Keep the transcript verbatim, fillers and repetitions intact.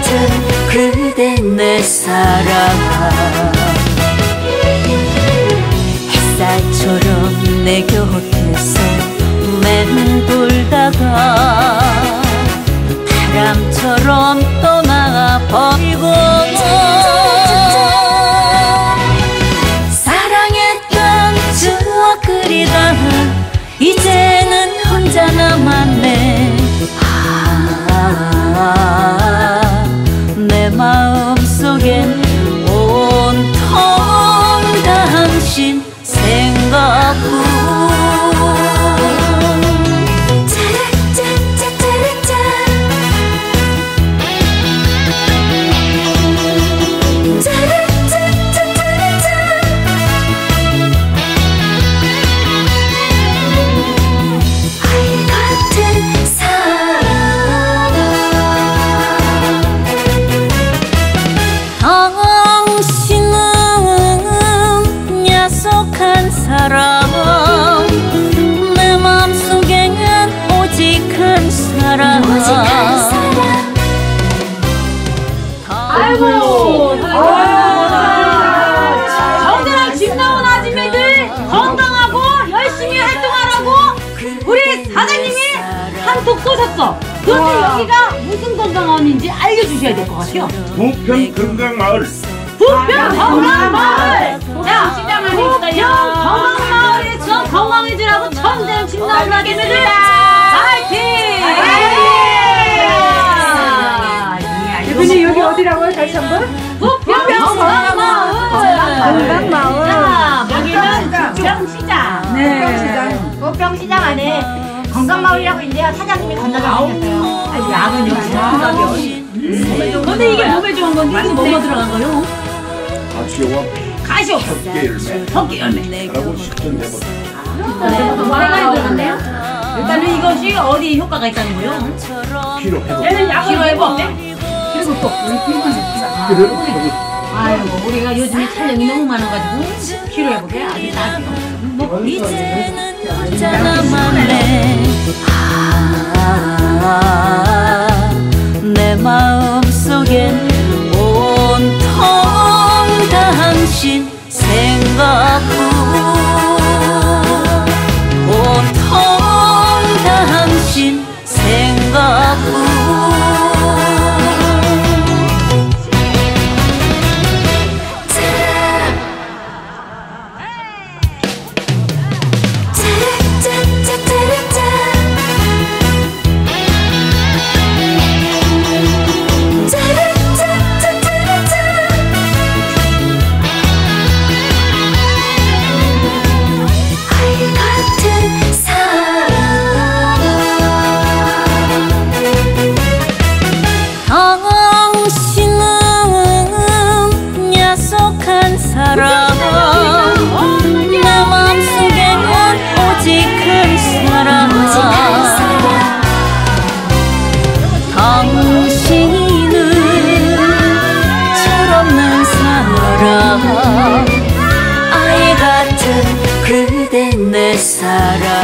같은 그대 내 사랑 햇살처럼 내 곁에서 맴돌다가 바람처럼 떠나버리고 사랑했던 추억 그리다 이제는 혼자 남았네. 아, 내 마음속엔 온통 당신 생각뿐. 사랑 내 맘속에는 오직 한 사람. 아이고 정선아 집 나온 아줌매들 건강하고 열심히 활동하라고 우리 사장님이 한톡 쏘셨어. 그런데 여기가 무슨 건강원인지 알려주셔야 될 것 같아요. 부평 건강마을. 부평 건강마을. 자, 부평 건강마을에서 건강해지라고 천대는 집 나온 아줌매들 파이팅! 대표님 여기 어디라고요? 다시 한번? 부평 건강마을. 건강마을. 자, 여기는 부평시장. 네. 부평시장. 부평시장 안에 건강마을이라고 있는데요. 사장님이 건강하게 생겼어요. 아니, 약은 역시 건강이. 근데 이게 몸에 좋은 건데 이거 뭐가 들어간 거요? 가시오와 가시오. 개 열매. 석기 열매. 라고 식전해보다. 많이 들어갔네요. 일단은 이것이 어디 효과가 있다는 거요? 피로 회복. 얘는 약을 피로 회복. 그리고 또 우리 피로만 줬다. 피로 회복. 아이고 우리가 요즘에 촬영이 너무 많아가지고 피로 회복에 아주 딱이요. 뭐 이제는 혼자 남았네. 아, 내 마음속엔 온통 당신 생각뿐. 온통 당신 생각뿐. 사랑 내 맘속에는 오직 한 사람. 당신은 철없는 사람 아이 같은 그대 내 사랑.